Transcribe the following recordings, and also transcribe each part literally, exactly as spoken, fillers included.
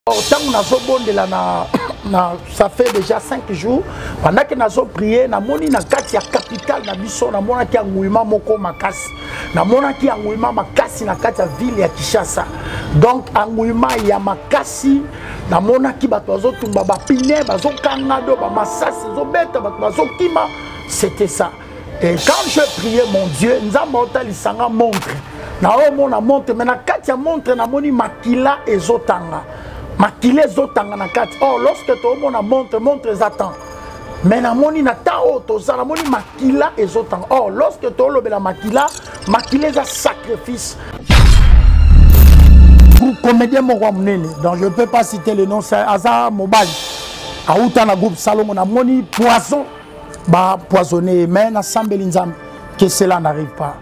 Tant nazo bondela na na ça fait déjà cinq jours pendant que nazo prier na moni na kati ya capitale na biso na mona ki angouima moko makasi na mona ki angouima makasi na kati ya ville ya Kinshasa. Donc angouima ya makasi na mona ki bato bazo tumba ba pine bazo kangado ba masasi zo beta bato bazo kima, c'était ça. Et quand je priais mon Dieu, nzamba otalisanga montre na o mona montre mais na kati ya montre na moni makila ezotanga. Makile zotanga na kati. Oh, lorsque tu as montre, montre zatan. Mais na moni na ta auto, ça na moni makila et zotanga. Oh, lorsque tu as la makila, makile za sacrifice. Pour comédien mon roi mnene, donc je ne peux pas citer le nom, c'est Azar Mobali. Aouta na groupe Salomon na moni poison, bah poisonné, mais na sambelinzam que cela n'arrive pas.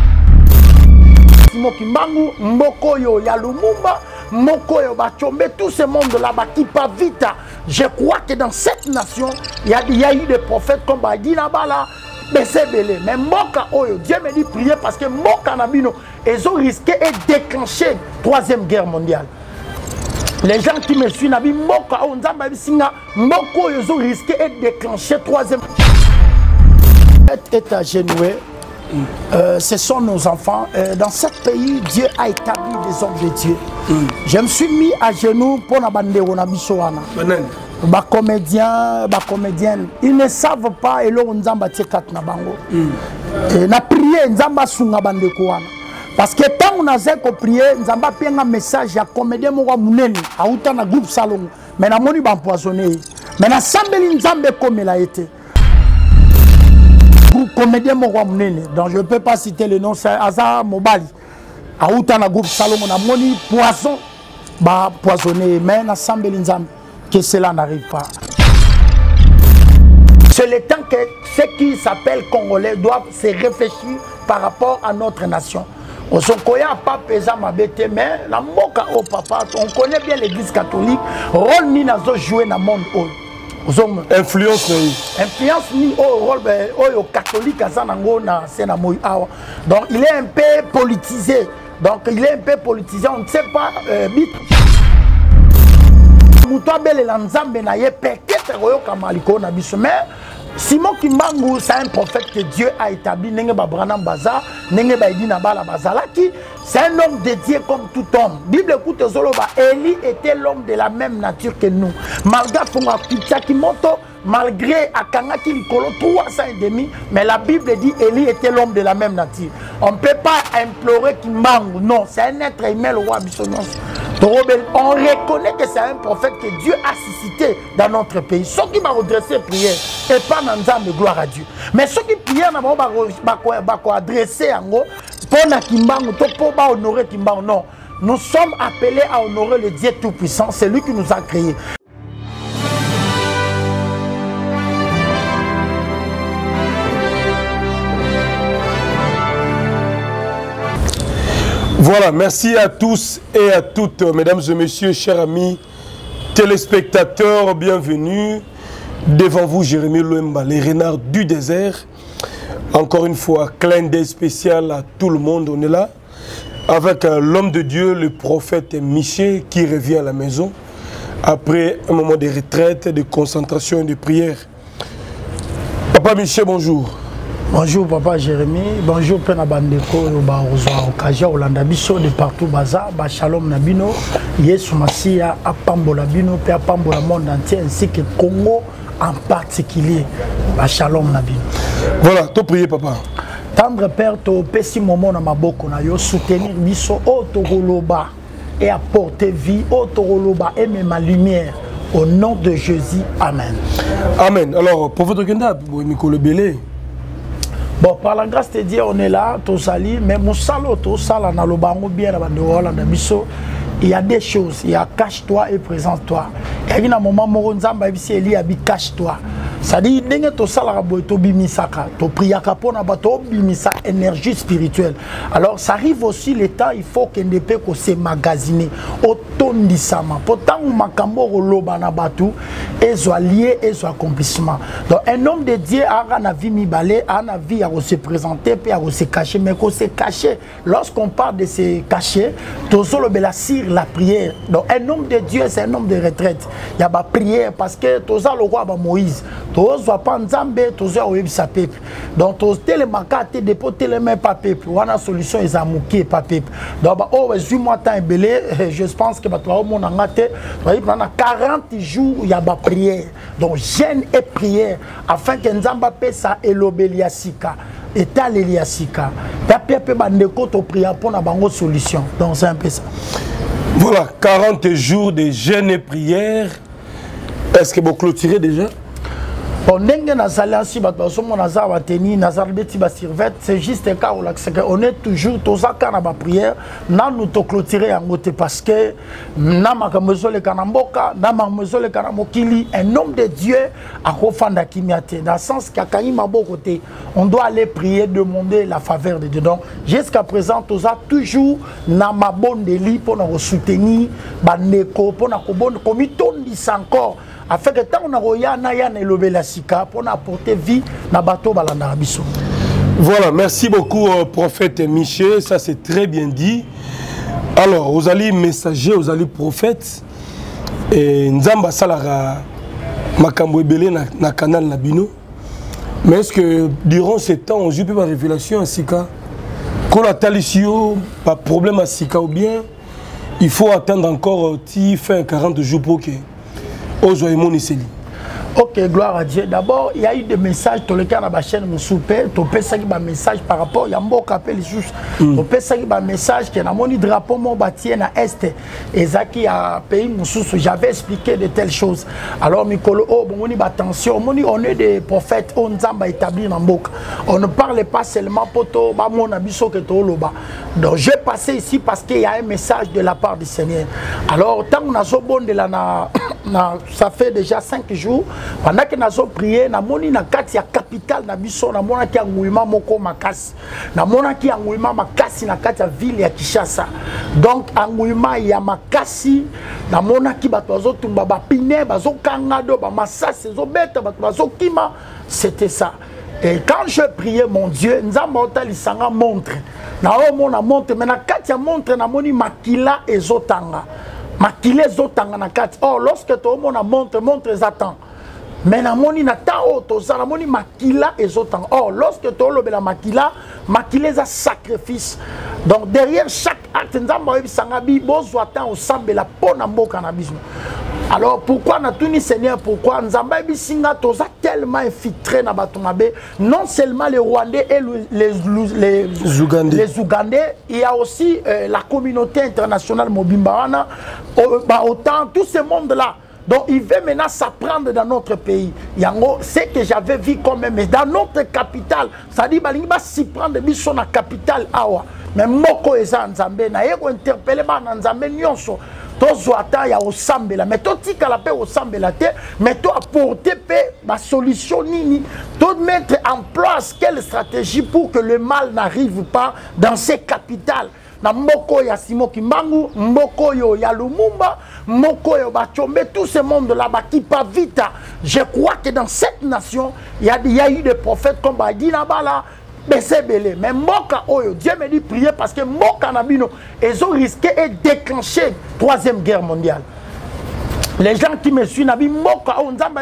Simo Kimbangu, Mboko yo ya Lumumba. Mokoyo Bachombe, tout ce monde là-bas qui part vite. Je crois que dans cette nation, il y a, y a eu des prophètes comme Badina Bala, Bessebele. Mais Moka Oyo, Dieu me dit prier parce que Moka Nabino, ils ont risqué et déclenché la troisième guerre mondiale. Les gens qui me suivent, Nabi Moka Onzamba Singa, Moko, ils ont risqué et déclenché la troisième guerre. Est agenoué. Euh, ce sont nos enfants. Euh, dans ce pays, Dieu a établi des hommes de Dieu. Mm. Je me suis mis à genoux pour la bande de Ba comédiens, ba comédiennes, ils ne savent pas et l'on nzamba tiekat na bango. Et na prié nzamba sunga bande kouana. Parce que tant on a zé ko prié, nzamba pienga message ya comédien mo wa muneni, a uta na groupe Salomon. Mais na moni ba empoisonné. Mais na sambeli nzambe comme il a été. Comédien mon roi mnene, donc je ne peux pas citer le nom, c'est Azar Mobali. Aouta na groupe Salomon na moni poison, bah poisonné, mais na sambelinzam que cela n'arrive pas. C'est le temps que ceux qui s'appellent Congolais doivent se réfléchir par rapport à notre nation. On se connaît pas pesant ma bête, mais la moka au papa, on connaît bien l'église catholique, rôle ni nazo jouer dans le monde. Influence ni influence ni au rôle au catholique à Zanango na Senamoy awa. Donc il est un peu politisé. Donc il est un peu politisé, on ne sait pas bit. Mutoa bele lanzambe na ye peut-être royo kamaliko na biso mais Simon Kimbangu, c'est un prophète que Dieu a établi. Nenge Babranam Baza, Nenge Baidina Bala Bazalaki. C'est un homme dédié comme tout homme. Bible écoute Zoloba. Élie était l'homme de la même nature que nous. Malgré Fonga Kimoto, malgré Akanga Kilikolo, trois cents et demi, mais la Bible dit Élie était l'homme de la même nature. On ne peut pas implorer Kimbangu. Non, c'est un être aimé le roi Bissonnos. On reconnaît que c'est un prophète que Dieu a suscité dans notre pays. Ceux qui m'ont redressé prière et pas dans de gloire à Dieu. Mais ceux qui prièrent n'ont adressé en gros pour na Kimbangu, pour pas honorer Kimbangu. Non, nous sommes appelés à honorer le Dieu Tout-Puissant. C'est lui qui nous a créés. Voilà, merci à tous et à toutes, mesdames et messieurs, chers amis, téléspectateurs, bienvenue. Devant vous, Jérémie Louemba, les renards du désert. Encore une fois, clin d'œil spécial à tout le monde, on est là. Avec euh, l'homme de Dieu, le prophète Miché, qui revient à la maison après un moment de retraite, de concentration et de prière. Papa Miché, bonjour. Bonjour Papa Jérémie, bonjour Pena Bandeko, Okaja Olanda Biso de partout Baza, Shalom Nabino, Yesu Masia, Apambola Bino, Père Apambola monde entier ainsi que Congo en particulier, Shalom Nabino. Voilà, tu prier Papa. Tendre Père, tu pessi moment na maboko na yo soutenir Biso, Otogoloba et apporter vie, Otogoloba et même ma lumière. Au nom de Jésus, Amen. Amen. Alors, prophète Okenda, Mikolo Belé. Bon, par la grâce de Dieu, on est là, tout sali, mais mon salo, tout sala, na lo bango bien, il y a des choses, il y a cache-toi et présente-toi. Il y a un moment, mon Nzamba, il y a cache-toi. Ça dit, dès to salara boy to bimisaka, to priaka pona bato bimisa énergie spirituelle. Alors ça arrive aussi le temps, il faut que ne peut que se magasiner, autondisama. Pourtant ou makambo loba na batu, ezo lié, ezo accomplissement. Donc un homme de Dieu a na vie mi balé, a na vie à se présenter, puis à se cacher, mais qu'on se cacher. Lorsqu'on parle de se cacher, to solo bela sir la prière. Donc un homme de Dieu c'est un homme de retraite. Il y a ba prière parce que to ça le roi ba Moïse. Tous va pas nzambe, tous va sa peuple. Donc tous les makate dépoter les mains pas peuple. On a solution ils amouké pas peuple. Donc oh huit mois temps belé, je pense que batwa mon ngate, pendant quarante jours il y a ba prière. Donc jeûne et prière afin que nzamba pe sa elobeliasika. État l'eliasika. Ta peuple bandeko to prier pour na bango solution. Donc c'est un peu ça. Voilà, quarante jours de jeûne et prière. Est-ce que vous clôturez déjà? On est c'est juste un cas où on est toujours tous à la prière, n'a nous te clôturer en côté parce que n'a ma kamezole kanamboka, n'a ma kamezole kanamokili, un homme de Dieu a refanda kimiate. Dans le sens qu'il y a quand même côté, on doit aller prier, demander la faveur de Dieu. Donc jusqu'à présent, tous à toujours n'a ma bonne délit pour nous soutenir, bandeko pour nous bonne commission dit encore. Afin que tant on a roya na ya na lobé la sika pour apporter vie na bateau balanda biso. Voilà, merci beaucoup euh, prophète Michel, ça c'est très bien dit. Alors, vous allez messager, vous allez prophète et nzamba salara makambo ebele na, na canal na bino. Mais est-ce que durant ces temps on joue pas révélation à sika? Quand la talisio pas problème à sika ou bien il faut attendre encore ti fin quarante jours pour que ok, gloire à Dieu. D'abord, il y a eu des messages dans le cas de la chaîne Moussoupe. Tu peux faire un message par rapport à Yambo Kapel juste. Tu peux faire un message qui est dans mon drapeau, mon bâti à l'Est. Et Zaki a pays Moussoupe. J'avais expliqué de telles choses. Alors, Mikolo, oh, bon, attention. On est des prophètes, on est établis dans Mboka. On ne parle pas seulement pour toi, mon abisso que tu loba. Donc, j'ai passé ici parce qu'il y a un message de la part du Seigneur. Alors, tant qu'on a ce bon de la. Ça fait déjà cinq jours. Pendant que nous avons prié, nous avons dit que la capitale de Bisso, nous avons dit que nous avons makasi. Nous avons dit que nous avons makasi dans la ville de Kinshasa. Donc, nous avons makasi. Nous avons dit que nous avons piné, nous avons kangado, nous avons massas, nous avons kima. C'était ça. Et quand je priais mon Dieu, nous avons dit que nous avons montré. Nous avons montré, mais nous avons montré, nous avons dit makila et zotanga. Makile zotanga na kati. Oh, lorsque tu as montré, montre les attentes. Mais na moni na ta auto, ça na moni makila et zotanga. Oh, lorsque tu as la makila, makile za sacrifice. Donc derrière chaque acte, nous avons dit sangabi bozwata au sambe la pona mboka na bismo. Alors pourquoi na tuni Seigneur, pourquoi Nzamba bisinga toza tellement infiltré na batongabe, non seulement les Rwandais et les les les Ougandais, les Ougandais, il y a aussi euh, la communauté internationale Mobimbawana, bah, autant tout ce monde là. Donc il veut maintenant s'apprendre dans notre pays. Yango, c'est que j'avais vu quand même, mais dans notre capitale, ça dit balingi ba s'y prendre biso na capitale awa. Mais moko eza Nzambe na yeko interpeller ba na Nzambe nyonso. Tozoata ya osambela mais to tika la paix osambela te mais to apporter paix ma solution nini to mettre en place quelle stratégie pour que le mal n'arrive pas dans ces capitales na moko ya Simon Kimbangu moko yo ya Lumumba moko yo Bachombe tout ce monde là-bas qui pas vite. Je crois que dans cette nation il y a, y a eu des prophètes comme Badina Bala. Mais Mboka Oyo, Dieu me dit prier parce que Mboka Nabino, ils ont risqué de déclencher troisième guerre mondiale. Les gens qui me suivent, Mboka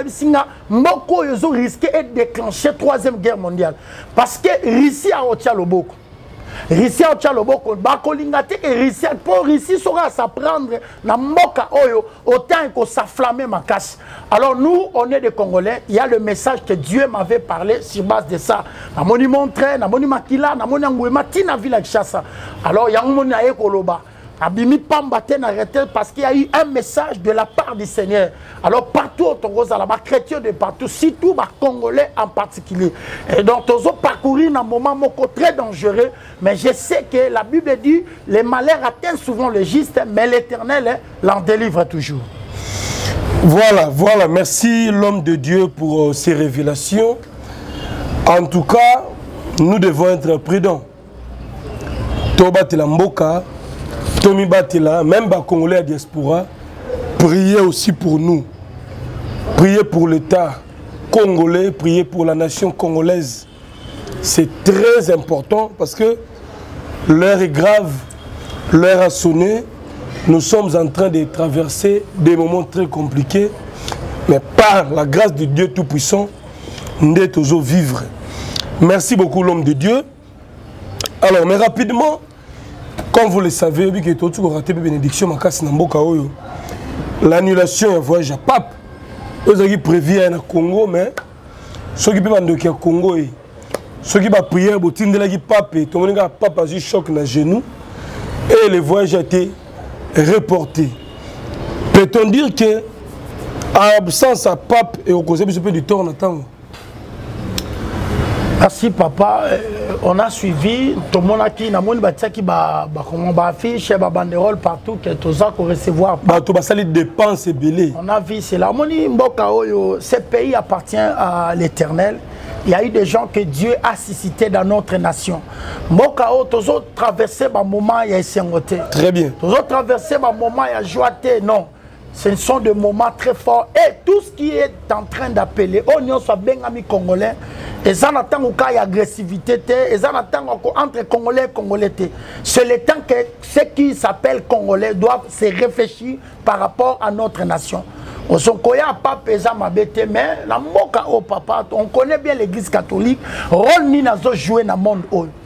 Oyo, ils ont risqué de déclencher troisième guerre mondiale. Parce que Russie a retiré le beaucoup. Russie a retiré le beaucoup. Bakolingate et Russie, pour Russie sera s'apprendre na Mboka Oyo, autant que s'afflammer ma casse. Alors nous, on est des Congolais, il y a le message que Dieu m'avait parlé sur base de ça. Namoni montré, namoni makila, namoni angouema, tina villa Kinshasa. Alors il y a un monde à Ekoloba. Abimi Pambate n'arrêté parce qu'il y a eu un message de la part du Seigneur. Alors partout au Togo, là-bas, chrétiens de partout, surtout les Congolais en particulier. Et donc, ils ont parcouru un moment très dangereux, mais je sais que la Bible dit les malheurs atteignent souvent le juste, mais l'Éternel l'en délivre toujours. Voilà, voilà. Merci l'homme de Dieu pour euh, ces révélations. En tout cas, nous devons être prudents. Tobatela Mboka, Tomi Batela, même les Congolais à diaspora, priez aussi pour nous. Priez pour l'État congolais, priez pour la nation congolaise. C'est très important parce que l'heure est grave, l'heure a sonné. Nous sommes en train de traverser des moments très compliqués, mais par la grâce de Dieu Tout-Puissant, nous devons toujours vivre. Merci beaucoup l'homme de Dieu. Alors, mais rapidement, comme vous le savez, l'annulation d'un voyage à Pape, vous avez prévu à Congo, mais ceux qui peuvent aller au Congo, ceux qui peuvent prier, ils ont Pape, tout le monde a Pape a eu choc dans les genoux, et le voyage a été reporté. Peut-on dire que, en absence à Pape et au conseil du temps, on attend? Merci papa, euh, on a suivi, tout le monde a qui, namoni batiaki ba ba comment ba affiche, ba banderole partout que tout ça qu'on recevoir. Ba to ba sali dépenses et belé. On a vu c'est là, moni mboka oyo, ce pays appartient à l'Éternel. Il y a eu des gens que Dieu a suscités dans notre nation. Mboka oyo tous traversé ba moment il y a sengoté. Très bien. Tous traversé ba moment il y a joité, non. Ce sont des moments très forts et tout ce qui est en train d'appeler, on soit bien amis congolais, et ça n'attend aucun agressivité, et ça n'attend entre congolais et congolais. C'est le temps que ceux qui s'appellent congolais doivent se réfléchir par rapport à notre nation. On ne connaît pas pesant ma bête, mais la moka au papa, on connaît bien l'église catholique, rôle ni n'a joué dans le monde.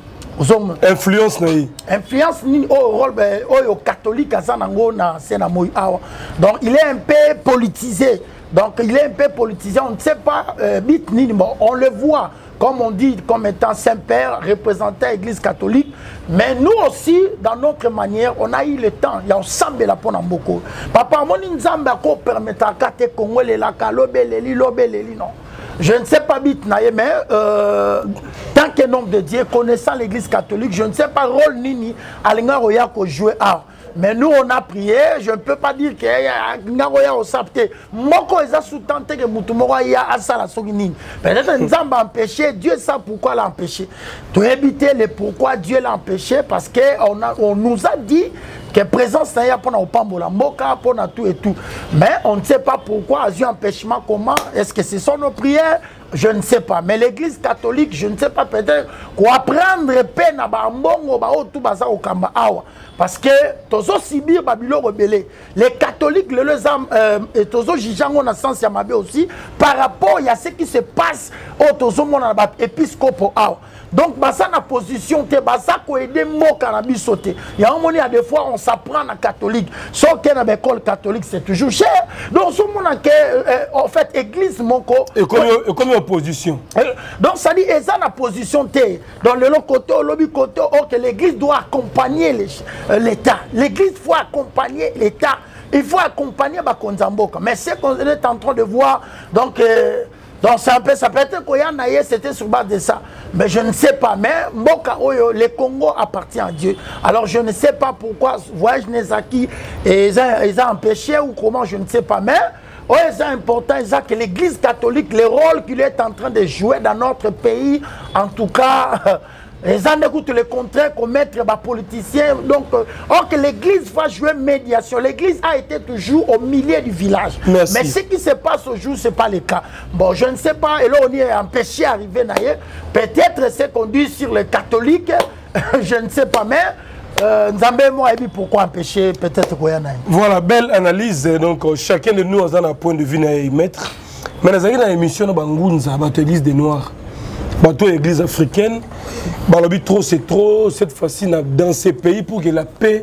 Influence naï. Influence ni au rôle au catholique à Zanango na Senamoy Awa. Donc il est un peu politisé. Donc il est un peu politisé. On ne sait pas euh, bit ni on le voit comme on dit comme étant Saint-Père représentant l'Église catholique. Mais nous aussi dans notre manière on a eu le temps. Il y a un sambe la pona mboko. Papa moni nzamba ko permettre kate Congolais la kalobeleli lobeleli non. Je ne sais pas bit naïe, mais euh, tant que nombre de Dieu, connaissant l'église catholique, je ne sais pas rôle nini à l'Ingaroya qu'on jouait à. Mais nous on a prié, je ne peux pas dire que l'Ingaroya au sapté. Moko est sous-tenté que Moutoumora y a à ça la soginine. Peut-être que nous avons empêché, Dieu sait pourquoi l'a empêché. Tu éviter le pourquoi Dieu l'a empêché, parce qu'on on nous a dit que présence n'a pas au Pambola, Moka, pour tout et tout. Mais on ne sait pas pourquoi, a eu un empêchement, comment, est-ce que ce sont nos prières? Je ne sais pas. Mais l'église catholique, je ne sais pas, peut-être qu'on apprendre peine à Bambongo, tout baza au Kamba Awa. Parce que tozo Sibir Babylone rebellé. Les catholiques, le lezam et tozo Jijango na sens Yamabe aussi, par rapport à ce qui se passe au tozo mona épiscopo Awa. Donc, basa na position te basa ko aider mo cannabis sauter. Il y a un moment des fois on s'apprend en catholique. Sauf que dans l'école catholique c'est toujours cher. Donc ce moment que euh, en fait église moko et comme et comme opposition. Donc ça dit et ça na position te dans le long côté au lobby côté oh, que l'église doit accompagner l'État. L'église faut accompagner l'État. Il faut accompagner Bakonzamboka. Mais c'est qu'on est en train de voir donc euh, donc ça peut, ça peut être que c'était sur base de ça. Mais je ne sais pas. Mais Mboka Oyo, le Congo appartient à Dieu. Alors je ne sais pas pourquoi voyage Nezaki et ils ont empêché ou comment, je ne sais pas. Mais c'est important que l'église catholique, le rôle qu'il est en train de jouer dans notre pays, en tout cas... Les gens écoutent le contraire qu'on mette les politiciens. Donc, euh, or que l'église va jouer médiation. L'église a été toujours au milieu du village. Merci. Mais ce qui se passe aujourd'hui, ce n'est pas le cas. Bon, je ne sais pas. Et là, on y est empêché d'arriver d'ailleurs. Peut-être ce qu'on dit sur les catholiques, je ne sais pas. Mais euh, Nzambe moi dit pourquoi empêcher peut-être qu'on y en a. Voilà, belle analyse. Donc, euh, chacun de nous a un point de vue à y mettre. Mais nous avons une émission de Bangounza, l'église des Noirs. Bateau église africaine, balobi trop c'est trop cette fois-ci dans ces pays pour que la paix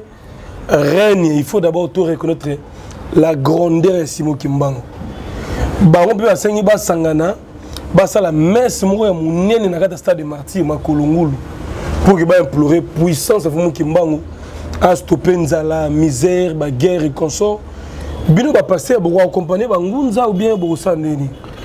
règne. Il faut d'abord tout reconnaître la grandeur de Simon Kimbango. Baron peut enseigner bas sangana, bas la messe mourir mon nez na kata stade de martyr makolongulu pour que ba implorer puissance de Simon Kimbango à stopper nzala misère, ba guerre et consort. Bino ba passer pour accompagner ba ngunza ou bien bo sandeni.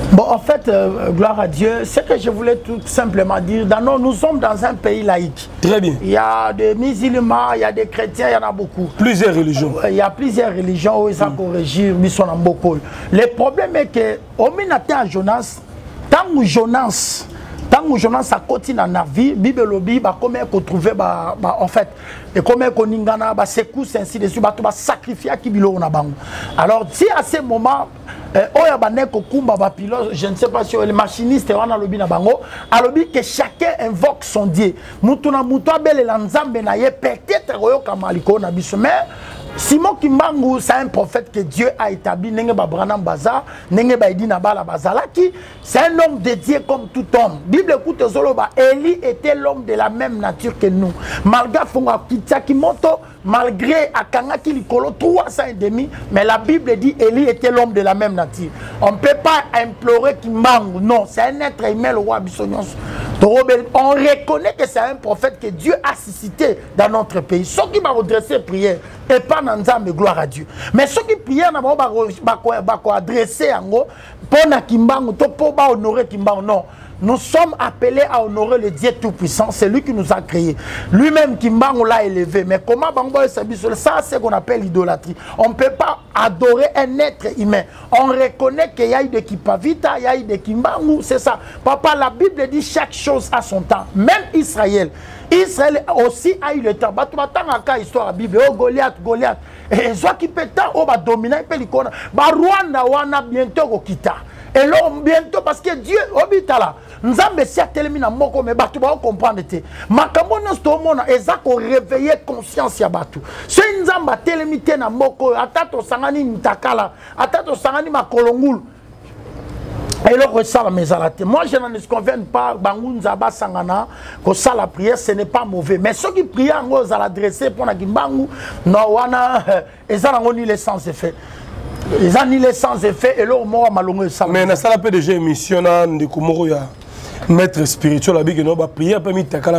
Bon, en fait, euh, gloire à Dieu, ce que je voulais tout simplement dire, dans nos, nous sommes dans un pays laïque. Très bien. Il y a des musulmans, il y a des chrétiens, il y en a beaucoup. Plusieurs religions. Il y a plusieurs religions où ils ont corrigé, ils sont en beaucoup. Le problème est que, au minute à Jonas, tant que Jonas, tant que Jonas a continué dans la vie, Bible lobby, bah comment qu'on trouver, bah, bah en fait, et comment qu'on ingana, bah secousse ainsi de suite, bah tout bah sacrifier qui bilo on a bang. Alors si à ce moment oya baneko kumba ba pilote, je ne sais pas si les machinistes wana lobi na bango, alobi que chacun invoque son Dieu. Mutuna muto bele la nzambe na ye peut-être oyo kamaliko na biso, mais Simon Kimbangu, c'est un prophète que Dieu a établi. Nenge ba Branham Baza, nenge ba Edina Bala Bazalaki, c'est un homme dédié comme tout homme. Bible écoute Zoloba, Élie était l'homme de la même nature que nous. Malgré Fonga Kimoto, malgré Akangaki Likolo, trois ans et demi, mais la Bible dit Élie était l'homme de la même nature. On ne peut pas implorer Kimbangu, non, c'est un être humain, le roi Bissonios. On reconnaît que c'est un prophète que Dieu a suscité dans notre pays. Ceux qui vont redresser prière et pas dans Nzambe, gloire à Dieu. Mais ceux qui prient, ils vont adresser pour Kimbangu, pour honorer Kimbangu, non. Nous sommes appelés à honorer le Dieu Tout-Puissant. C'est lui qui nous a créés. Lui-même, Kimbangu l'a élevé. Mais comment ça, c'est ce qu'on appelle l'idolâtrie. On ne peut pas adorer un être humain. On reconnaît qu'il y a eu des Kipavita, il y a eu des Kimbangu, c'est ça. Papa, la Bible dit chaque chose a son temps. Même Israël. Israël aussi a eu le temps. Tu vas t'en histoire la Bible. Oh, Goliath, Goliath. Et soit qui peut t'en, oh, bah, dominer, il peut l'icône. Bah, Rwanda, Wana, bientôt, au Kita. Et là, bientôt, parce que Dieu, Obitala, nous avons si à télémina moko, mais batu va comprendre. Makambo nous tomona, ezako réveiller conscience ya batu. Ce nzamba télémité na moko, atato sangani ntakala, atato sangani makolongulu. Et là, ressent la mésalate. Moi, je n'en convainc pas, Bangunza Basangana, que ça, la prière, ce n'est pas mauvais. Mais ceux qui prient, on va l'adresser pour la Gimbangu, non, wana, ils ont ni les sans effet. Ils ont ni les sans effet, et là, on m'a malongé ça. Mais dans la P D G émission, de Kumoro, il y a maître spirituel, il y a une prière, il y a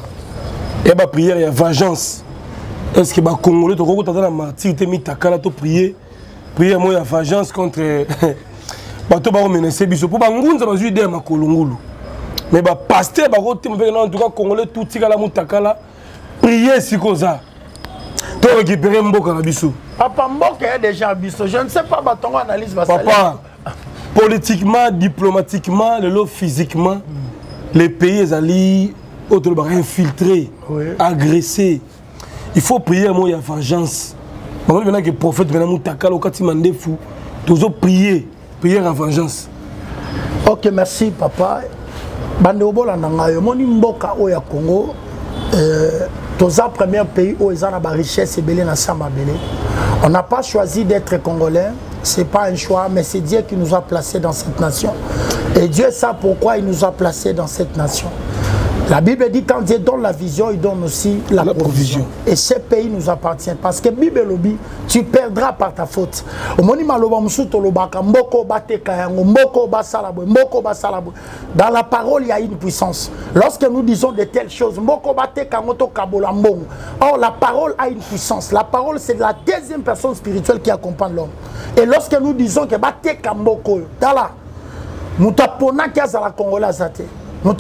une prière, il y a vengeance. Est-ce que les Congolais, tu as la martyr, tu as prier, prière, il y a vengeance contre. Bato ba menacer biso pour bangunza bazui de makolongulu mais ba pasteur ba roté en tout cas congolais tout tika la mutakala prier sikoza to récupérer mboka na biso papa mboka est déjà biso je ne sais pas batongo analyse va papa politiquement diplomatiquement le lot physiquement mm. les pays ezali autres ba infiltrés oui. Agressés il faut prier moi il y a vengeance maintenant que prophète maintenant mutakala okati mandefu toujours prier prière à vengeance. Ok, merci papa. Bandeobola nangayo moni mboka oya Congo euh toza premier pays où ils ont la richesse et belé na samba belé. On n'a pas choisi d'être congolais, c'est pas un choix mais c'est Dieu qui nous a placés dans cette nation. Et Dieu sait pourquoi il nous a placés dans cette nation. La Bible dit quand Dieu donne la vision, il donne aussi la, la provision. provision. Et ce pays nous appartient. Parce que Bible lobby, tu perdras par ta faute. Dans la parole, il y a une puissance. Lorsque nous disons de telles choses, or la parole a une puissance. La parole, c'est la deuxième personne spirituelle qui accompagne l'homme. Et lorsque nous disons que nous tapons qui a la Congolaise. Trump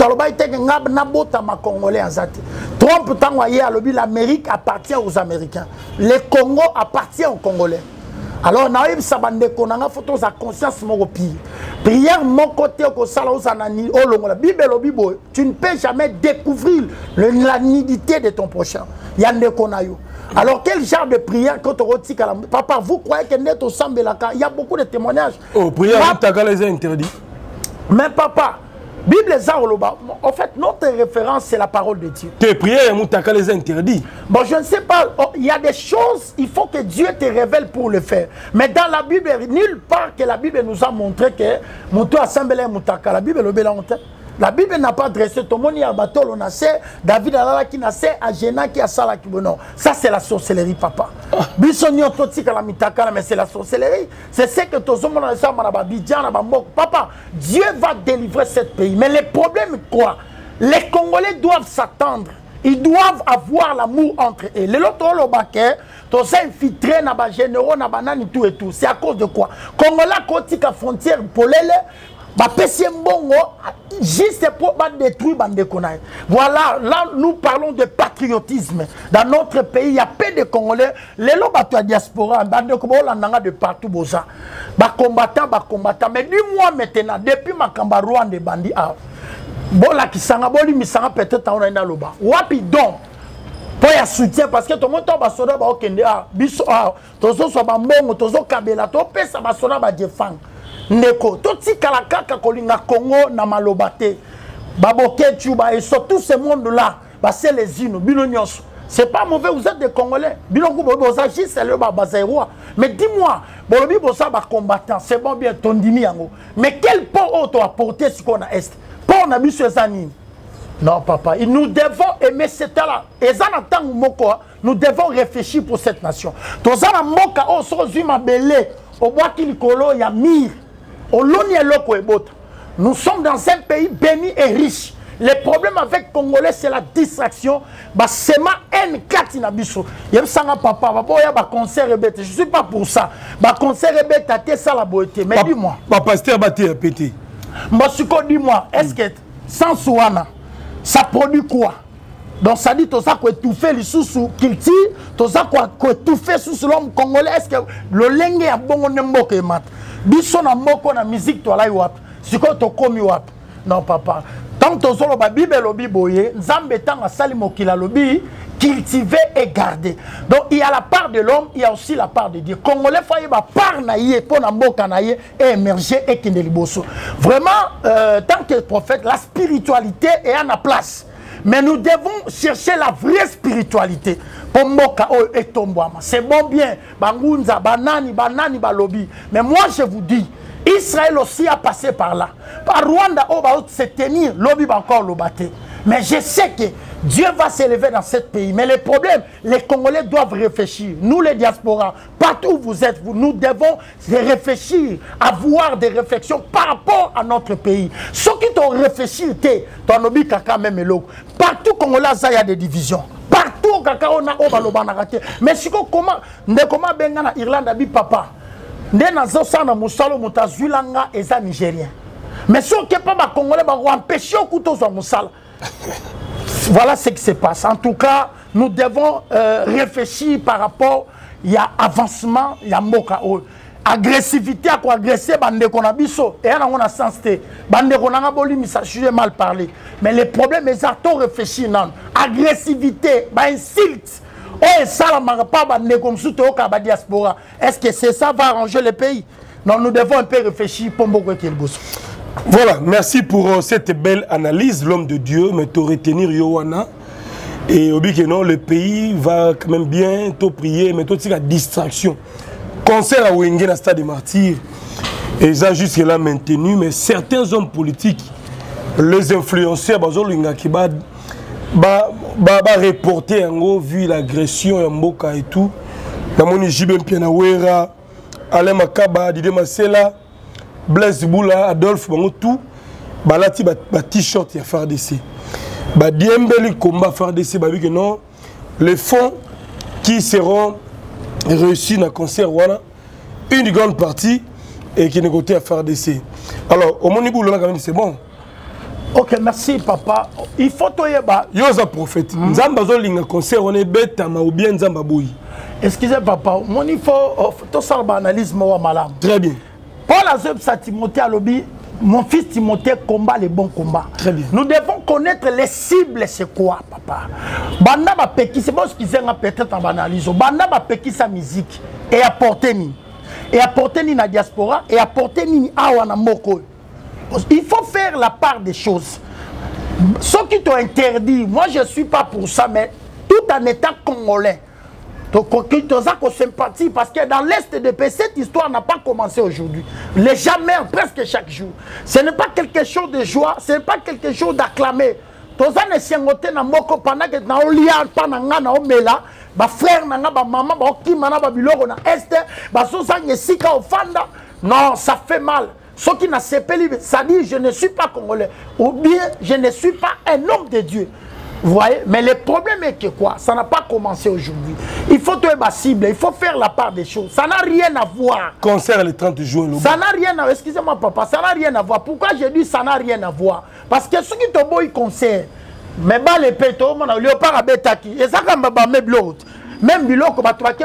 l'Amérique appartient aux Américains. Le Congo appartient aux Congolais. Alors, naïb sabande konanga photo sa conscience mon pire. Prière mon côté au sala au sanani au longo la Bible lo bibo. Tu ne peux jamais découvrir la nudité de ton prochain. Yande konayo. Alors, quel genre de prière quand on retire la papa, vous croyez que net au sambelaka, il y a beaucoup de témoignages. Oh, prière ta les interdit. Mais papa, Bible en fait, notre référence, c'est la parole de Dieu. Tes prières, Moutaka les interdits. Bon, je ne sais pas, il y a des choses, il faut que Dieu te révèle pour le faire. Mais dans la Bible, nulle part que la Bible nous a montré que Moutou Assemblée Moutaka, la Bible le La Bible n'a pas dressé tout le monde, il y a Batolo Nassé, David Alala qui Nassé, Agena qui a Sala qui non. Ça, c'est la sorcellerie, papa. Bissonio Totika la Mitaka, mais c'est la sorcellerie. C'est ce que tout le monde a dit, papa, Dieu va délivrer ce pays. Mais le problème est quoi? Les Congolais doivent s'attendre. Ils doivent avoir l'amour entre eux. Les autres, le baquet, tous ces infiltrés, les généraux, les bananes, tout et tout. C'est à cause de quoi? Congolais, quand il y a frontière pour les Ba pesi mbongo juste pour ba détruire bande konai. Voilà, là nous parlons de patriotisme. Dans notre pays, il y a peu de Congolais, les lots bato diaspora, bande ko nanga de partout boza. Ba combattant, ba combattant, mais dis-moi maintenant depuis makamba Rwanda bandi a. Bola kisanga boli misanga peut-être on a loba. Wapi donc pour y soutien parce que tout le monde va soda ba okende ah biso ah tozo so ba mbongo tozo kabela to pesa ba soda ba défendre ndeko to tikala kaka kolinga Congo na malobate ba boketu ba et surtout ce monde là ba c'est les unes bino nyonso c'est pas mauvais vous êtes des Congolais bino ko boza juste c'est le ba bazairoi mais dis-moi bolobi boza ba combattant c'est bon bien tondimi yango mais quel port auto apporter ce qu'on a est pour na biso ezani. Non, papa, nous devons aimer cette là. Et ça, nous devons réfléchir pour cette nation. Tout ça, nous sommes dans un pays béni et riche. Le problème avec les Congolais, c'est la distraction. C'est ma haine quatre nabiso. Il y a papa, il concert rebête. Je ne suis pas pour ça. Le concert rebête, c'est ça la beauté. Mais dis-moi. Papa, pasteur Baté a pété. Dis-moi, est-ce que sans Souana, ça produit quoi? Donc ça dit tout ça qu'on étouffe les sous qu'il tire, tout ça qu'on étouffe sous l'homme congolais. Est-ce que le lengue a bon nembo que mat? Bisson a moko na musique toi là wap. C'est quoi to komi wap? Non papa. Tant que solo ba bible lobi boye, nzambe tanga salimo kila lobi, cultiver et garder. Donc il y a la part de l'homme, il y a aussi la part de Dieu. Congolais foyer ba part naïe pour na mboka naïe et émerger et kindeliboso. Vraiment euh, tant que prophète, la spiritualité est à la place. Mais nous devons chercher la vraie spiritualité. Pour mboka o et tombouama. C'est bon bien, bangunza, banani, banani balobi. Mais moi je vous dis, Israël aussi a passé par là. Par Rwanda, on va se tenir, lobby va encore le battre. Mais je sais que Dieu va s'élever dans ce pays. Mais le problème, les Congolais doivent réfléchir. Nous, les diasporas, partout où vous êtes, vous, nous devons réfléchir, avoir des réflexions par rapport à notre pays. Ceux qui ont réfléchi, ton obi kaka même l'eau. Partout Congolais, il y a des divisions. Partout, kaka on a obaloba raté. Mais si comment, ne comment bengana Irlande abi papa. Nde nazo sana musalo mutazulanga eza nigérien. Mais si on ne peut pas Congolais, on va empêcher au couteau sur musala. Voilà ce qui se passe. En tout cas, nous devons euh, réfléchir par rapport il y a avancement, il y a moka agressivité à quoi agresser bande konabiso et on a sens te bande konanga boli message mal parlé. Mais le problème est à tout réfléchir non. Agressivité, ba insulte. Oh, ça la pas bande comme sous au diaspora. Est-ce que c'est ça va arranger le pays? Non, nous devons un peu réfléchir pour beaucoup qu'il bosse. Voilà, merci pour euh, cette belle analyse, l'homme de Dieu, mais tu retenir Yohana. Et au que non, le pays va quand même bien, tu prier, mais tu la distraction. Concert à Wenge dans le stade des martyrs, et ça jusque là maintenu, mais certains hommes politiques, les influenceurs, qui va reporter en gros, vu l'agression en Mboka et tout. Dans mon Jibem Pianawera, Alain Makaba, Didier Masela, Blaise Boula, Adolphe, tout, balati ba t-shirt ya F A R D C. Ba diembeli combat F A R D C, ba que non, les fonds qui seront reçus dans le concert, voilà, une grande partie et qui est côté à F A R D C. Alors, au Moni Boula, quand même, c'est bon. Ok, merci papa. Il faut que tu aies un prophète. Nzamba zolinga concert, on est bête, ou bien Nzamba boui. Excusez papa, mon il faut tout ça analyse moi malam. Très bien. Paul Azeb sa Timothée à lobby, mon fils Timothée combat les bons combats. Très bien. Nous devons connaître les cibles, c'est quoi, papa? Banda ba peki, c'est bon ce qu'ils ont peut-être en analyse. Banda ba peki sa musique et apporter ni, et apporter ni na diaspora et apporter ni awa na moko. Il faut faire la part des choses. Ceux qui t'ont interdit, moi je suis pas pour ça, mais tout en étant congolais. Donc, on sympathie parce que dans l'Est de pays, cette histoire n'a pas commencé aujourd'hui. Les jamais, presque chaque jour. Ce n'est pas quelque chose de joie, ce n'est pas quelque chose d'acclamer. Tous les siengotés na moko pendant que na olia pananga na omela, ba frère nanga ba maman ba okimana ba biloko na est, ba sosa nyesika ofanda. Non, ça fait mal. Ce qui n'a pas ça dit je ne suis pas congolais ou bien je ne suis pas un homme de Dieu. Vous voyez? Mais le problème est que quoi? Ça n'a pas commencé aujourd'hui. Il faut être cible, il faut faire la part des choses. Ça n'a rien à voir. Concert le trente juin. Ça n'a rien à voir. Excusez-moi, papa, ça n'a rien à voir. Pourquoi j'ai dit ça n'a rien à voir? Parce que ceux qui te voient, ils concert. Mais bah, les pétos, mon léopard à Betaki. Et ça, quand même, même l'autre. Même biloko,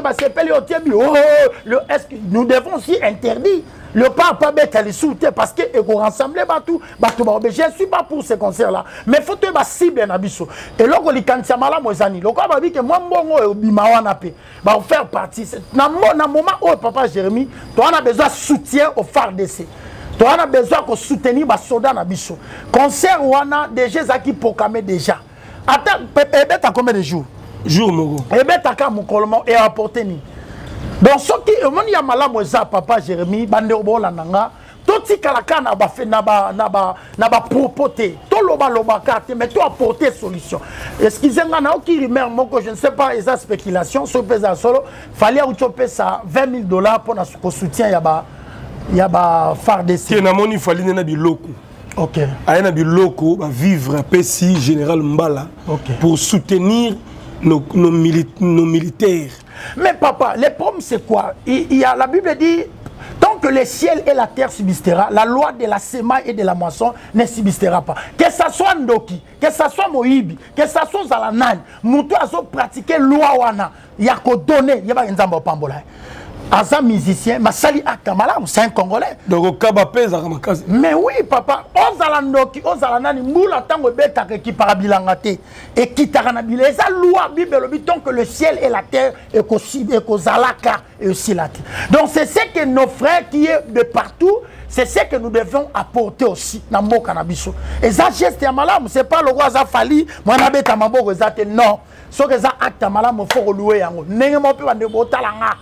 nous devons aussi interdire. Le pas pas bête à les soutenir parce que et rassembler batou batou ba je suis pas pour ce concert là mais faut te ba cible na biso et loko li kantia mala mozani loko ba bi que moi mbongo bima wana pe ba faire partie na na moment où papa Jérémy toi on a besoin de soutien au F A R D C toi on a besoin de soutenir ba soda na biso concert wana déjà zaki programmé déjà attends bête à combien de jours jour mogo et bête à ka mukolomo et apporter ni. Donc, ce qui est mon yamala moza papa Jérémy, bande obola nanga, tout si kalaka na ba fait na ba na ba na ba propoter, tout loba loba carte, mais tout apporter solution. Excusez-moi, na qui rimer moko, je ne sais pas les spéculations, sur pesa solo, fallait ou choper ça vingt mille dollars pour na soutien yaba yaba F A R D C. Qui na moni fallait na biloko. OK. Ayana biloko ba vivre à Pessi général Mbala okay. Pour soutenir nos nos, mili nos militaires. Mais papa, le problème c'est quoi? Il y a la Bible dit tant que le ciel et la terre subsistera, la loi de la semaille et de la moisson ne subsistera pas. Que ça soit Ndoki, que ça soit Moïbi, que ça soit Zalanan, Moutou a pratiqué loi wana, il y a qu'au donner, il y a Nzamba Pambola. Aza musicien, Masali Akamala, c'est un Congolais. Donc au Kabapé, Zaramakazi. Mais oui, papa, Ozalandoki, Ozalanani, Moula Tango Beta qui parabilangate et qui taranabile. Et ça, loi, Bible, tant que le ciel et la terre et qu'au Zalaka et aussi la terre. Donc c'est ce que nos frères qui est de partout, c'est ce que nous devons apporter aussi dans le cannabiso. Et ça, geste à malam, c'est pas le roi Zafali, moi n'abet à Mabo Rezate, non. Ce que ça acte à malam, il faut louer. N'est-ce pas de Botalanga.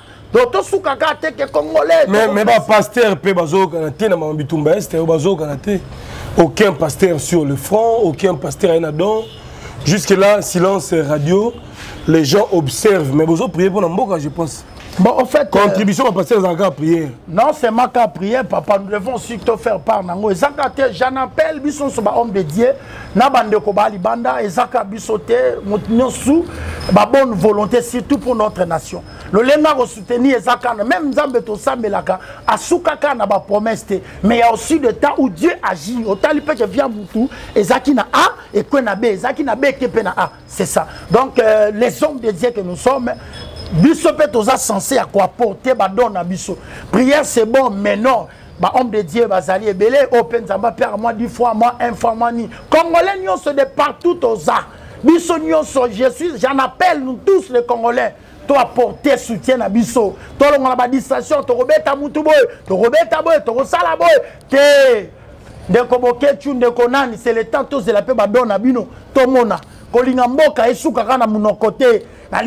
Mais mais pas pasteur pe bazo kanate na mabitumba est bazo kanate aucun pasteur sur le front, aucun pasteur en adon. Jusque là silence radio, les gens observent mais bazo prier pour Namboka je pense. Bon, en fait, contribution à pasteur dans la prière. Non, c'est ma cas prière, papa. Nous devons surtout faire part nango. Ezakate, j'en appelle bison soba homme de Dieu. Na bande ko bali banda, ezaka bisote, mutnyosu, ba bonne volonté surtout pour notre nation. Le lenga ko soutenir ezaka même Nzambe to sambelaka, asuka kana ba promesse. Mais il y a aussi des temps où Dieu agit. Au tali pe que vient butu, ezaki na A et que na B, ezaki na B que pe na A. C'est ça. Donc euh, les hommes de Dieu que nous sommes biso peut tous censé à quoi porter ba don na biso. Prière c'est bon mais non. Ba homme de Dieu bazali ebele open zamba père moi dix fois moi un fois moi ni. Congolais nyonso de partout aux a. Biso nyonso je suis j'en appelle nous tous les Congolais. To apporter soutien à biso. To longa ba distraction to robeta mutu boy, to robeta boy, to sala boy. Te de koboke tu de konani c'est le temps tous de la paix ba don na bino. To mona kolinga mboka esuka kana munokote.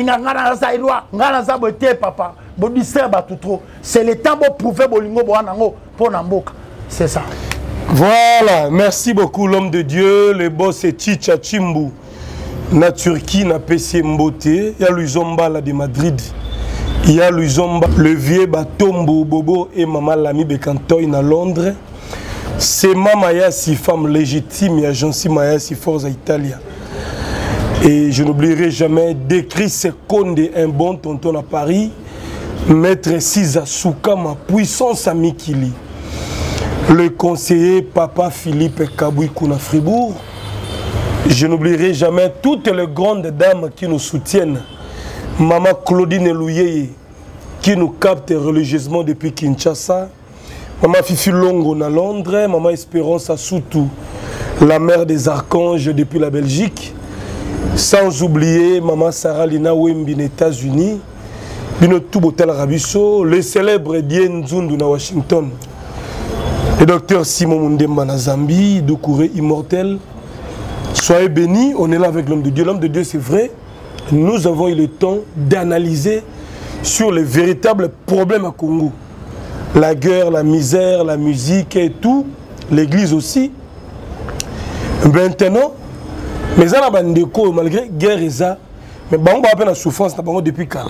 C'est le temps pour prouver pour Namboka. C'est ça. Voilà, merci beaucoup l'homme de Dieu, le boss est Chicha Chimbu. Na Turquie, na P C Mbote, il y a Luizomba là de Madrid. Il y a Luizomba, le vieux Batombo Bobo et Maman Lami Bekantoy na Londres. C'est Mama Yassi, femme légitime, et agence Maya si force à Italie. Et je n'oublierai jamais d'écrire ce Conde, un bon tonton à Paris, Maître Siza Souka, ma puissance à Mikili, le conseiller Papa Philippe Kabouikou à Fribourg. Je n'oublierai jamais toutes les grandes dames qui nous soutiennent. Maman Claudine Elouyeye, qui nous capte religieusement depuis Kinshasa. Maman Fifi Longo à Londres. Maman Espérance Assoutou, la mère des archanges depuis la Belgique. Sans oublier Maman Sarah Lina Wembi aux États-Unis, Bino Toubotel Rabiso, le célèbre Dien Zundu na Washington, le docteur Simon Mundemba na Zambie, Doucouré immortel. Soyez bénis, on est là avec l'homme de Dieu. L'homme de Dieu, c'est vrai, nous avons eu le temps d'analyser sur les véritables problèmes à Congo. La guerre, la misère, la musique et tout, l'église aussi. Maintenant, mais ça, malgré guerre et ça, mais on va avoir la souffrance depuis Kala.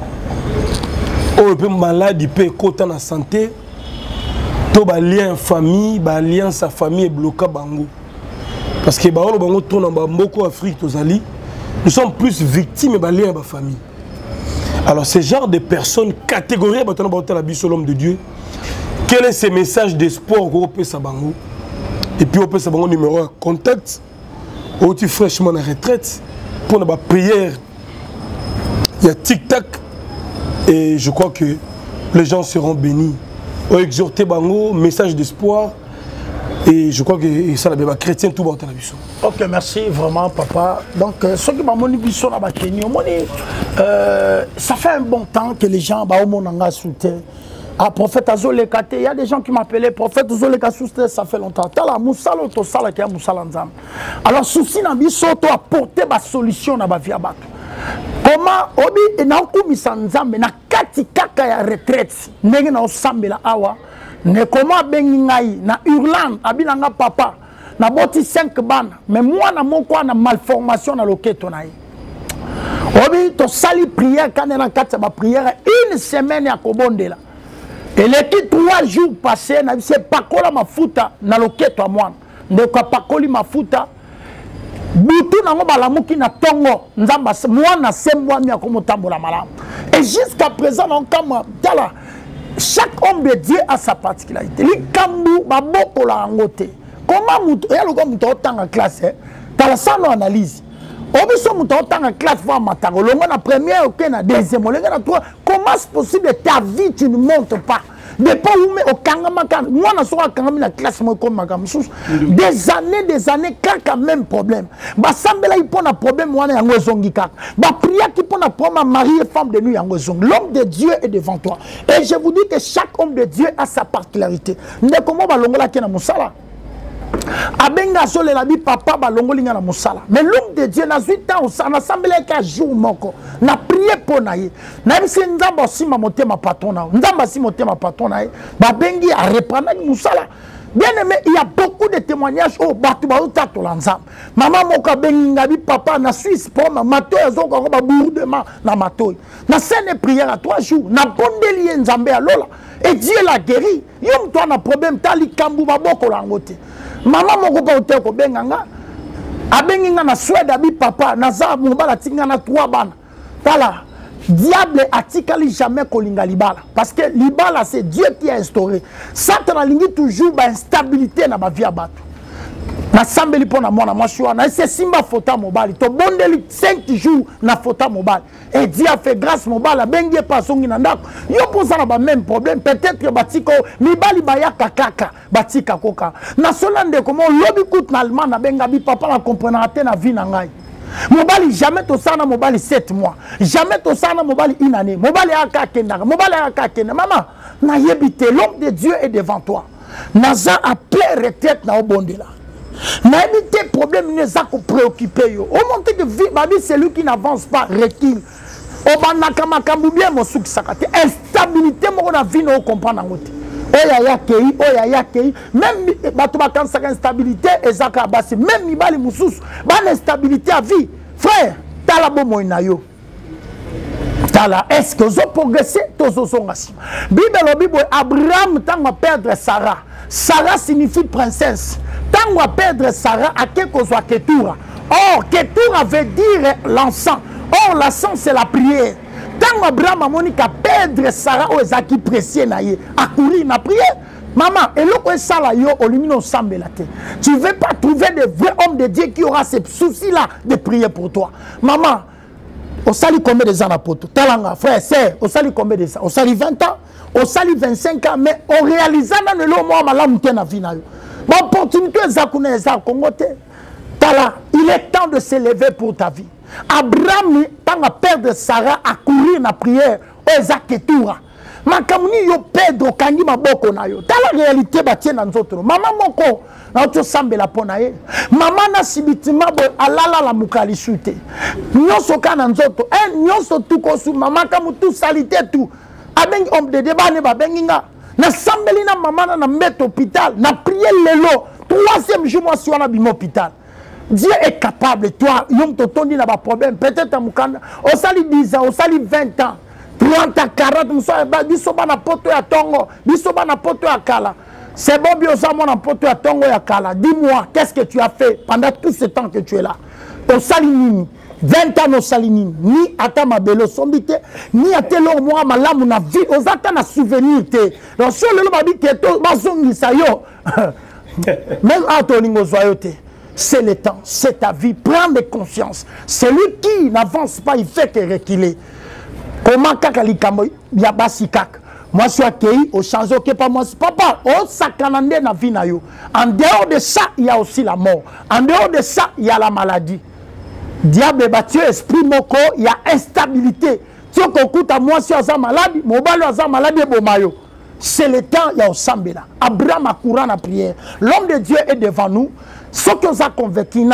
On peut malade, il peut être en santé, tout le lien famille, le lien sa famille est bloqué. Parce que bah, on tourne en beaucoup Afrique, nous sommes plus victimes de la famille. Alors, ce genre de personnes, catégorie, l'homme de Dieu, quel est ce message d'espoir qu'on peut sabango? Et puis on peut sabango numéro un contact, où tu fraîchement en retraite, pour la prière, il y a tic-tac, et je crois que les gens seront bénis. On exhorter bango, message d'espoir. Et je crois que ça va chrétien tout le monde. Ok, merci vraiment, papa. Donc, ce qui m'a dit, ça fait un bon temps que les gens ont soutenu. Ah, prophète Azolekate, il y a des gens qui m'appelaient prophète Azolekate, ça fait longtemps. Tala Moussalo, to sala qui a Moussalanzam. Alors, souci n'a pas surtout apporter ma solution à ma vie à battre. Comment obi et n'a pas mis ça nzambe na kati kaka ya retraite nenge na osambe la awa. Ne comment bengi ngai na Irlande abinanga papa na boti cinq ban mais moi na moko na malformation na loketo na ye obi to sali prière quand na kati ba prière une semaine ya kobondela et les trois jours passés na bise pakola mafuta na loketo a moi ne ko pakoli mafuta butu na ngo balamuki na tongo nzamba moi na sembo mi akomotambola malamu et jusqu'à présent on kama tala. Chaque homme de Dieu a sa particularité. Les kambou, ma boko la angote. Comment mouto, il y a le gars mouto autant en classe, t'as la salle analyse. Obiso mouto autant en classe, voir ma tango. Le la première, ok, na deuxième, le gars toi. Comment c'est possible ta vie, tu ne montes pas? Des pas où mais au kangama kan. Moi, na soa kangami la classe, moi comme ma gamme. Des années, des années, kaka même problème. Ba sambela il pon un problème, moi na yango zongi kaka. Ba prière qui pon un problème, mari et femme de nuit yango zong. L'homme de Dieu est devant toi. Et je vous dis que chaque homme de Dieu a sa particularité. Ne comment ba longola ki na musala. Abenga sole la bi papa ba longolinga na musala. Mais l'homme de Dieu na huit ans on assemblé qu'un jour moko. Na prié pour naïe. Na bisi nzamba si ma moté ma patron na. Nzamba si moté ma patron naïe. Ba bengi a reprendre musala. Bien aimé, il y a beaucoup de témoignages au batu ba uta to lanzam. Maman moka bengi ngabi papa na Suisse pour ma mato yazo ko ba bourdement na mato. Na scène prière à trois jours. Na bondeli nzambe a lola. Et Dieu l'a guéri. Yom toi na problème tali kambu ba boko langote. Maman moko pa hotel ko benganga abenginga na Suède abi papa na za mobala tinga na trois bana tala diable atikali jamais kolinga libala parce que libala c'est Dieu qui a instauré Satan alingi toujours ba instabilité na ba vie abatu na sambeli pona mona mwashwa na c'est simba fota mobali to bondeli cinq jours na fota mobali et Dieu a fait grâce mobali bengi pa songi na ndako yo posa na ba même problème peut-être batiko mibali bayaka kaka batika koka na solande comment lobi kout na allemand na benga bi papa na comprendre te na vie na ngai mobali jamais to sana mobali sept mois jamais to sana mobali une année mobali aka kenda mobali aka kenda maman na yebite l'homme de Dieu est devant toi naza a plein retraite na obondela. Mais tes problèmes ne sont pas préoccupés. Au moment que vie, c'est lui qui n'avance pas, recule. Au banakama bien mon souk sakate. Instabilité, mon vie ne comprend pas. Oya ya kei, oya ya kei. Même bato bakan saka instabilité, ezaka basi. Même mibali musus, ban instabilité à vie. Frère, tala bo moinayo. Tala, est-ce que vous avez progressé? Bible le Bible, Abraham tant perdre Sarah. Sarah signifie princesse. Tant à perdre Sarah, à quelque chose Ketura. Or, Ketura veut dire l'encens. Or, l'encens, c'est la prière. Tant Abraham a monique à perdre Sarah, aux acquis précieux, à courir, à prier. Maman, et l'autre ça là, yo, au lumino semble la terre. Tu ne veux pas trouver de vrais hommes de Dieu qui aura ces soucis-là de prier pour toi. Maman, au sali combien de ans à poto? Talanga, frère, c'est, au sali combien de ans? Au sali vingt ans? Au sali vingt-cinq ans, mais en réalisant dans le lot, moi, je suis en train de l'opportunité de Tala, il est temps de s'élever pour ta vie. Abraham, tant à perdre Sarah, à courir dans la prière, aux Aketura. Makamuni yo Pedro kangi maboko na yo. Tala réalité batien dans notre maman moko na to sambe la ponaye. Maman na sibitima bo alala la mukali shute. Nyoso kana nzoto. Eh nyoso tuko su maman kamu tu salité tout. Abengi homme de débat ne ba benginga. Na sambeli na maman na mettre hôpital, na prier lelo. Troisième jour moi sur na bim hôpital. Dieu est capable. Toi, yom to tondi na ba problème. Peut-être mukanda. Au sali dix ans, au sali vingt ans. trente à quarante, biso bana poto ya tongo, biso bana poto ya kala. C'est bon, Biosamo, mon pote, à Tongo Yakala. Dis-moi, qu'est-ce que tu as fait pendant tout ce temps que tu es là? Au Salinini, vingt ans au Salinini, ni à ta mabelo sombité, ni à tel moi, ma lame, na vie, aux attentes à souvenir. Donc, sur le m'a dit que tout, ma zone, ça y est. Même à ton lingo soyoté. C'est le temps, c'est ta vie, prends de conscience. Celui qui n'avance pas, il fait que reculer. Comment kakalikambo yabasi kak? Moi, je suis accueilli au change que pas moi, papa, oh, ça canandé na vie na yo. En dehors de ça, il y a aussi la mort. En dehors de ça, il y a la maladie. Diable battu, esprit moko, il y a instabilité. Si on écoute à moi, si on est malade, mon balo est malade, bon mayo. C'est le temps, il y a au Sambela. Abraham a couru en prière. L'homme de Dieu est devant nous. Ce qui nous a convaincu,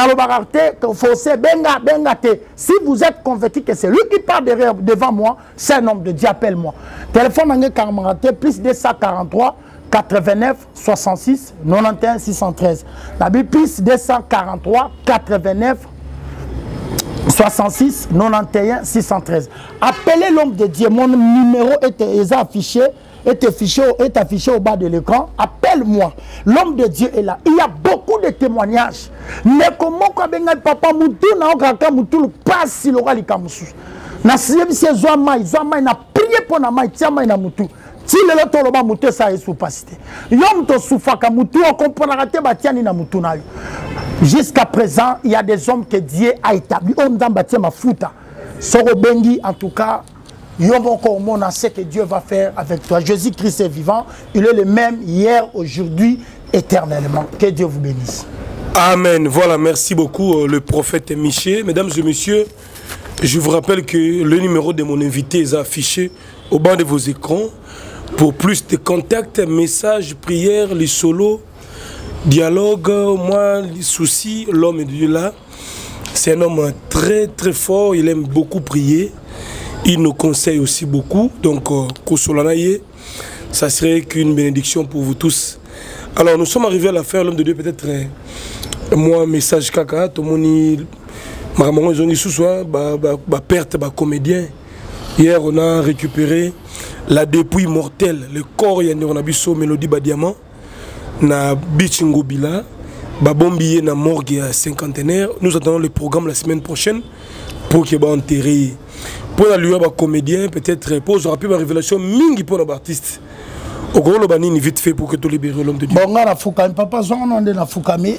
si vous êtes convaincu que c'est lui qui parle derrière, devant moi, c'est un homme de Dieu, appelle-moi. Téléphone plus deux cent quarante-trois, quatre-vingt-neuf, soixante-six, quatre-vingt-onze, six cent treize. La Bible plus deux cent quarante-trois, quatre-vingt-neuf, soixante-six, quatre-vingt-onze, six cent treize. Appelez l'homme de Dieu. Mon numéro est affiché. Est affiché, est affiché au bas de l'écran. Appelle-moi. L'homme de Dieu est là. Il y a beaucoup de témoignages. Mais comment papa moutou na okaka moutou passe si le roi likamusu. Na siyebi se zoama, zoama na prié pour na mai tiama na moutou. Si le loto loba moutou ça est sous pasité. Yom to soufaka moutou on comprendra te batiani na moutou na yo. Jusqu'à présent, il y a des hommes que Dieu a établis. On dans bâtir ma fouta. Soro Bengi en tout cas. On sait que Dieu va faire avec toi. Jésus-Christ est vivant. Il est le même hier, aujourd'hui, éternellement. Que Dieu vous bénisse. Amen. Voilà, merci beaucoup, le prophète Miché. Mesdames et messieurs, je vous rappelle que le numéro de mon invité est affiché au bas de vos écrans. Pour plus de contacts, messages, prières, les solos, dialogues, moi, les soucis, l'homme est Dieu là. C'est un homme très très fort. Il aime beaucoup prier. Il nous conseille aussi beaucoup, donc Kosolanaye, ça serait qu'une bénédiction pour vous tous. Alors nous sommes arrivés à la fin, l'homme de Dieu, peut-être moi, message caca, tout le monde, ma maman, ils ont dit ce soir, ma perte, ma comédien. Hier, on a récupéré la dépouille mortelle, le corps, il y a un abisso, Mélodie Badiamant, na Bichingobila, Babombiye, na morgue à cinquantenaire. Nous attendons le programme la semaine prochaine pour qu'il soit enterré. Pour la lui, un comédien, peut-être, pour aura pu ma révélation, mingi pour un artiste. Au gros, le banini vite fait pour que tu libères l'homme de Dieu. Bon, na Fukami, papa, on a na Fukami.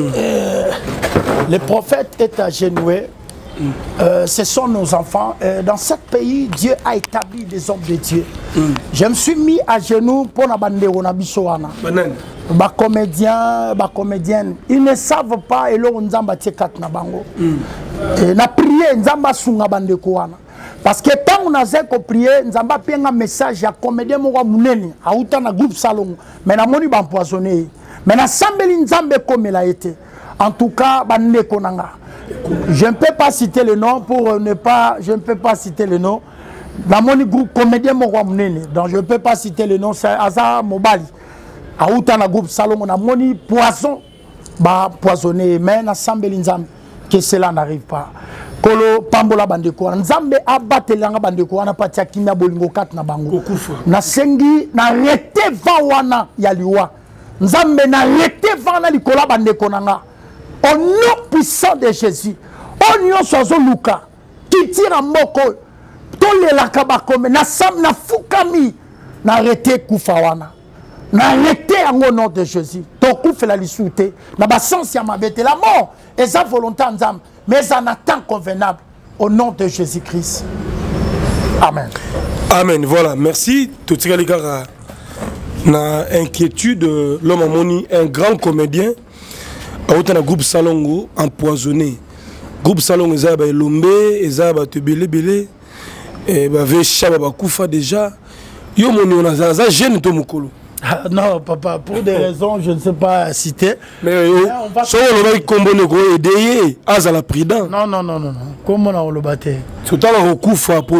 Le prophète est agenoué. Mm. Euh, ce sont nos enfants. Euh, dans ce pays, Dieu a établi des hommes de Dieu. Mm. Je me suis mis à genoux pour la bande de Bissoana. Les comédiens, les comédiennes, ils ne savent pas et là on a kat na bango. Na prié nzamba sunga bande koana. Parce que tant on a prié, nzamba pia un message à comédien mo muneni, a uta na groupe salon, mais na moni ba empoisonné. Mais na sambeli nzambe comme il a été. En tout cas, bande konanga. Je ne peux pas citer le nom pour ne pas, je ne peux pas citer le nom. Dans mon groupe comédien mo muneni. Donc je ne peux pas citer le nom, c'est Aza Mobali. A outa na groupe salon on a moni poison ba poisonné mais na sambeli nzambe que cela n'arrive pas. Kolo pambola bandeko nzambe abatelanga bandeko na patia kimia bolingo kat na bango na sengi na rete vawana ya liwa nzambe na rete vana likola bandeko nanga au nom puissant de Jésus au nom sozo luka qui tire en moko tole la kabakome na sam na fukami na rete kufawana n'arrêtez en au nom de Jésus. Ton coup fait la lissoute. Na ba sens ya mabete la mort et sa volonté en âme, mais en temps convenable au nom de Jésus-Christ. Amen. Amen. Voilà, merci. Tout ce qui na inquiétude l'homme a moni un grand comédien a autant un groupe Salongo empoisonné. Groupe Salongo ezaba elombe, ezaba tebele bele et ba ve chaba ba kufa déjà. Yo moni on a za jeune to mukolo. Ah, non, papa, pour des raisons, je ne sais pas citer. Mais, mais on va faire... on va combo aider à la prudence. Non, non, non, non, non. Comment on le battait? Tout à l'heure, on couvre à appuyer.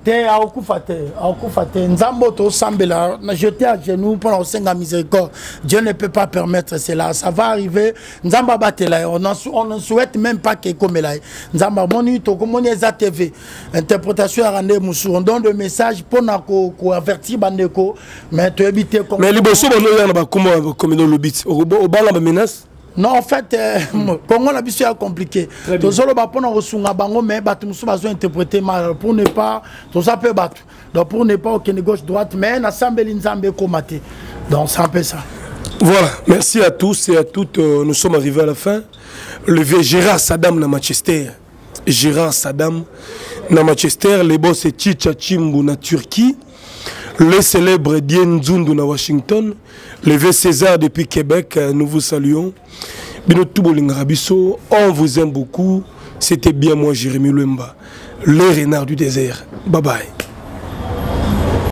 Te akufa te, akufa te. Nzambo to sambela, na jeté à genoux pour la senga miséricorde. Dieu ne peut pas permettre cela. Ça va arriver. Nzamba batela. On on ne souhaite même pas que comme là. Nzamba moni to comme on T V. Interprétation à rendre moussou. On donne le message pour na ko ko avertir bandeko. Mais tu éviter comme. Mais liboso bono yana ba comment comme dans le bit. Au bala ba menace. Non, en fait, Congo la mission est compliqué. Tout ça, on a reçu un bango, mais on a interprété mal pour ne pas, tout ça peut battre. Donc pour ne pas aucune gauche droite, mais on a semblé l'inzambé commaté. Donc c'est un peu ça. Voilà, merci à tous et à toutes. Nous sommes arrivés à la fin. Le vieux Gérard Saddam na Manchester. Gérard Saddam na Manchester. Les boss c'est Chicha Chimbu na Turquie. Le célèbre Dien Zundu na Washington. Le vieux César depuis Québec, nous vous saluons. On vous aime beaucoup. C'était bien moi, Jérémy Louemba, le renard du désert. Bye bye.